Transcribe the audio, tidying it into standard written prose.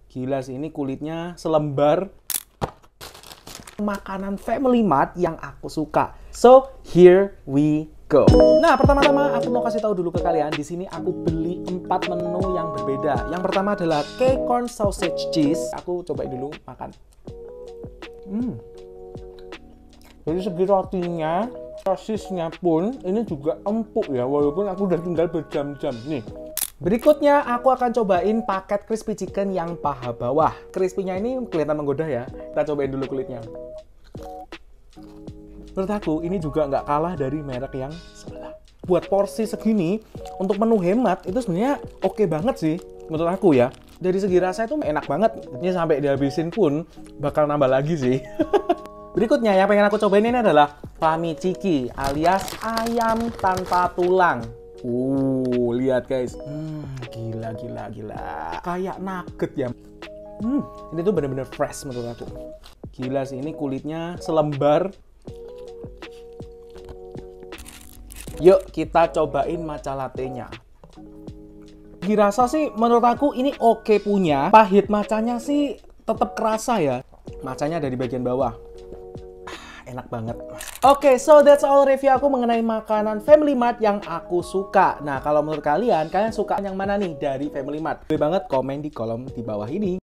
Gila sih, ini kulitnya selembar. Makanan Family Mart yang aku suka. So, here we go. Nah, pertama-tama aku mau kasih tahu dulu ke kalian, di sini aku beli 4 menu yang berbeda. Yang pertama adalah cake corn sausage cheese. Aku cobain dulu makan. Dari segi rotinya, sosisnya pun ini juga empuk ya, walaupun aku udah tinggal berjam-jam nih. Berikutnya aku akan cobain paket crispy chicken yang paha bawah. Crispy-nya ini kelihatan menggoda ya. Kita cobain dulu kulitnya. Menurut aku ini juga nggak kalah dari merek yang sebelah. Buat porsi segini, untuk menu hemat itu sebenarnya oke banget sih menurut aku ya. Dari segi rasa itu enak banget. Ini sampai dihabisin pun bakal nambah lagi sih. Berikutnya yang pengen aku cobain ini adalah Famichiki alias ayam tanpa tulang. Lihat guys. Gila. Kayak nugget ya. Ini tuh bener-bener fresh menurut aku. Gila sih, ini kulitnya selembar. Yuk kita cobain matcha latte-nya. Dirasa sih menurut aku ini oke punya. Pahit matchanya sih tetap kerasa ya. Matchanya ada di bagian bawah. Enak banget. Oke, so that's all review aku mengenai makanan Family Mart yang aku suka. Nah, kalau menurut kalian suka yang mana nih dari Family Mart? Boleh banget komen di kolom di bawah ini.